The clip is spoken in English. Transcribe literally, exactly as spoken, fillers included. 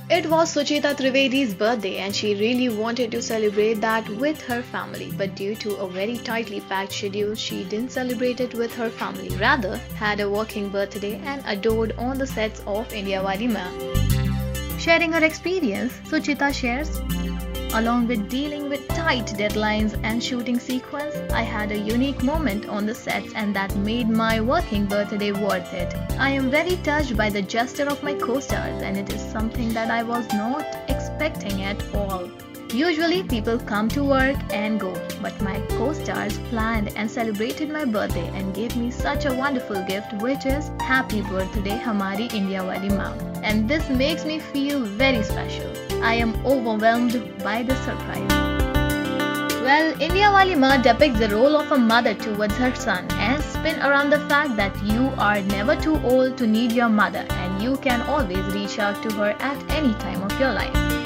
It was Suchita Trivedi's birthday and she really wanted to celebrate that with her family. But due to a very tightly packed schedule, she didn't celebrate it with her family. Rather, had a working birthday and adored on the sets of India Wali Maan. Sharing her experience, Suchita shares, along with dealing with tight deadlines and shooting sequence, I had a unique moment on the sets and that made my working birthday worth it. I am very touched by the gesture of my co-stars and it is something that I was not expecting at all. Usually people come to work and go, but my co-stars planned and celebrated my birthday and gave me such a wonderful gift, which is Happy Birthday Hamari India Wali Maan. And this makes me feel very special. I am overwhelmed by the surprise. Well, India Wali Maan depicts the role of a mother towards her son and spin around the fact that you are never too old to need your mother and you can always reach out to her at any time of your life.